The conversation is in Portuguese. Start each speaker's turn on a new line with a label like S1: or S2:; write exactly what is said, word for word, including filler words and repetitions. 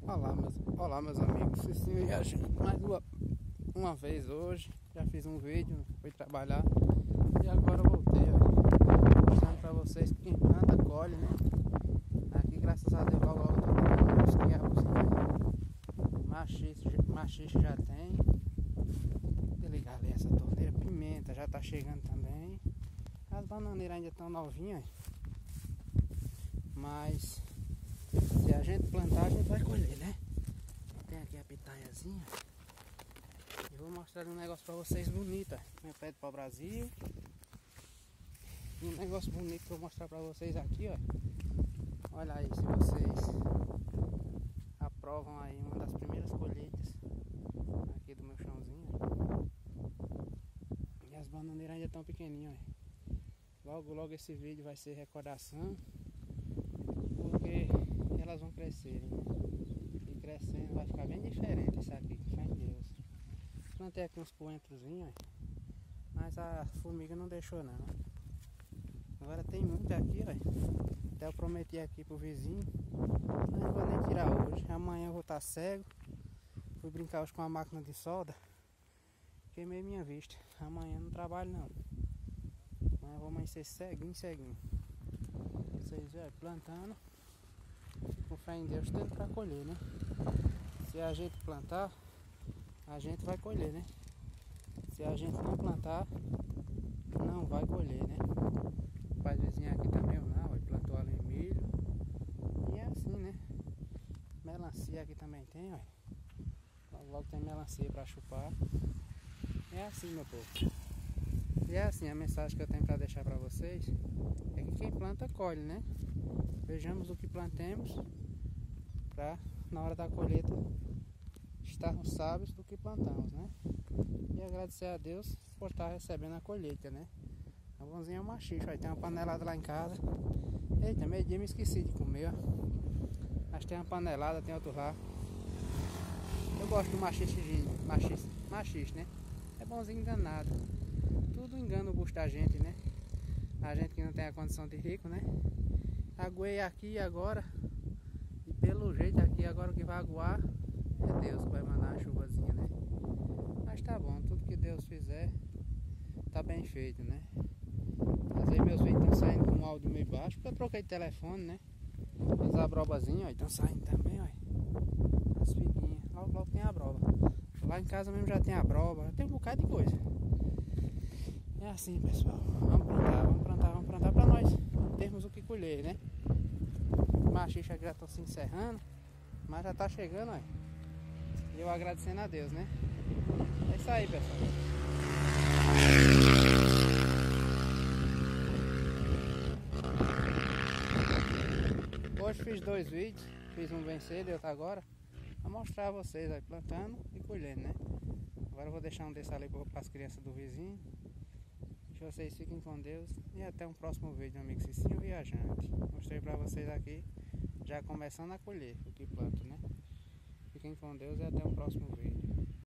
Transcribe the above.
S1: Olá meus, olá meus amigos, sim, viajando mais uma, uma vez hoje. Já fiz um vídeo, fui trabalhar e agora voltei, ó, mostrando pra vocês que quem planta colhe, né? Aqui graças a Deus logo logo eu tô colhendo os quiabos. Machixe, machixe já tem. Vou ligar ali essa torneira, pimenta já tá chegando também. As bananeiras ainda estão novinhas, mas se a gente plantar, a gente vai colher, né? Tem aqui a pitaiazinha. E vou mostrar um negócio pra vocês bonito, ó. Meu pé de pau Brasil. E um negócio bonito que eu vou mostrar pra vocês aqui, ó. Olha aí, se vocês aprovam aí uma das primeiras colheitas aqui do meu chãozinho. E as bananeiras ainda estão pequenininhas, ó. Logo, logo esse vídeo vai ser recordação, porque elas vão crescerem, né? E crescendo vai ficar bem diferente isso aqui, que fé em Deus. Plantei aqui uns coentrozinhos, mas a formiga não deixou não. Agora tem muito aqui, ó. Até eu prometi aqui pro vizinho, não vou nem tirar hoje. Amanhã eu vou estar cego. Fui brincar hoje com a máquina de solda, queimei minha vista. Amanhã não trabalho não. Amanhã eu vou amanhecer ceguinho, ceguinho. Vocês verem, plantando, com fé em Deus, tendo para colher, né? Se a gente plantar, a gente vai colher, né? Se a gente não plantar, não vai colher, né? O pai vizinho aqui também, não, ele plantou ali milho. E é assim, né? Melancia aqui também tem, ó. Logo, logo tem melancia para chupar. É assim, meu povo. E é assim, a mensagem que eu tenho para deixar para vocês é que quem planta colhe, né? Vejamos o que plantemos para na hora da colheita estarmos sábios do que plantamos, né? E agradecer a Deus por estar recebendo a colheita, né? A bonzinha é um machixe, ó, tem uma panelada lá em casa. Eita, meio dia me esqueci de comer, ó. Mas tem uma panelada, tem outro lá. Eu gosto do machixe, machixe, machixe, né? É bonzinho enganado. Tudo engana o gosto da gente, né? A gente que não tem a condição de rico, né? Aguei aqui agora. E pelo jeito aqui agora o que vai aguar é Deus que vai mandar uma chuvazinha, né? Mas tá bom, tudo que Deus fizer tá bem feito, né? Às vezes meus vídeos estão saindo com um áudio meio baixo, porque eu troquei de telefone, né? As abrobazinhas, ó, estão saindo também, ó. As figuinhas, logo logo tem a abroba. Lá em casa mesmo já tem a abroba, já tem um bocado de coisa. É assim, pessoal, vamos plantar, vamos plantar, vamos plantar para nós termos o que colher, né? Machixe aqui já estão se encerrando, mas já tá chegando, ó. E eu agradecendo a Deus, né? É isso aí, pessoal. Hoje fiz dois vídeos, fiz um bem cedo e outro agora, pra mostrar a vocês aí plantando e colhendo, né? Agora eu vou deixar um desse ali para as crianças do vizinho. Que vocês fiquem com Deus e até um próximo vídeo, amigo Cicinho Viajante. Mostrei pra vocês aqui, já começando a colher o que planto, né? Fiquem com Deus e até um próximo vídeo.